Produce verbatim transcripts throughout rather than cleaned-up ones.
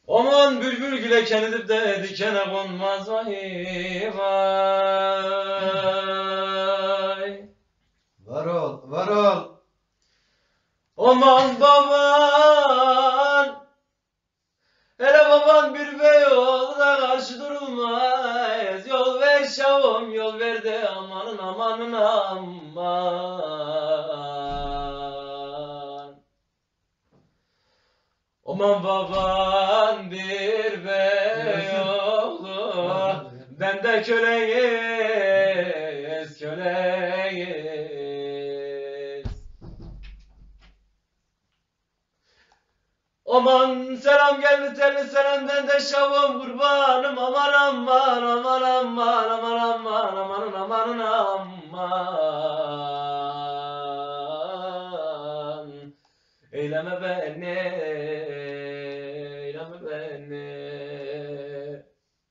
Aman bülbül güle kenedip de dikene konmaz vay vay. Var ol, var ol. Aman baban, hele baban bir bey oğluna karşı durulmaz. Yol ver şavom, yol ver de amanın amanın aman. Aman baban bir bey oğlu, ben de köleyiz, köleyiz. Aman selam geldi telli selamden de şavom kurbanım. Aman aman aman aman aman aman amanın amanın aman. Eyleme beni, eyleme beni.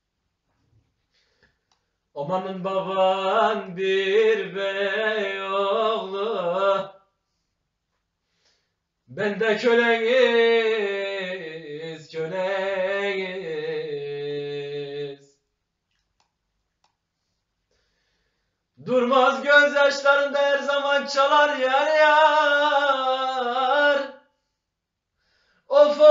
Amanın baban bir bey oğlu, ben de köleyiz, köleyiz. Durmaz gözyaşlarında her zaman çalar yar yar. Of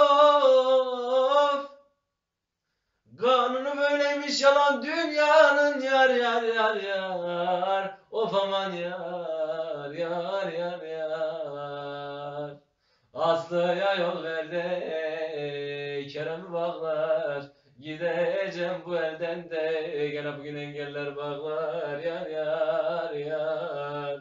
of. Kanunu böyleymiş yalan dünyanın yar yar yar yar. Of aman yar yar yar yar. Aslı'ya yol verdi Kerem bağlar. Gideceğim bu elden de gene bugün engeller bağlar yar yar yar.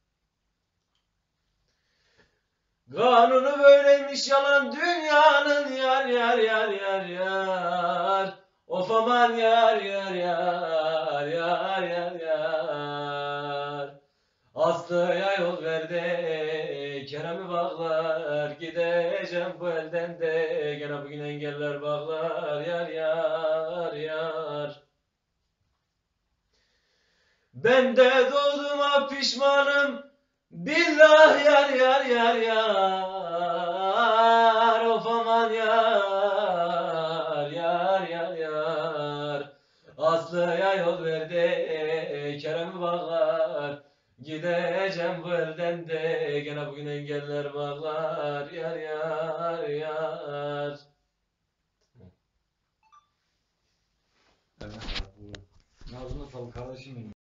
Kanunu böyleymiş yalan dünyanın yar yar yar yar yar. Of aman yar yar yar yar yar yar. Aslı'ya yol verdi Kerem'i bağlar. Gideceğim bu elden de gene bugün engeller bağlar yar yar yar. Ben de doğduğuma pişmanım billah yar yar yar yar. Of aman yar yar yar yar. Aslı'ya yol verdi Kerem'i bağlar. Gideceğim bu elden de gene bugün engeller bağlar yar yar yar. Evet, Nazım'a sağlık kardeşim benim.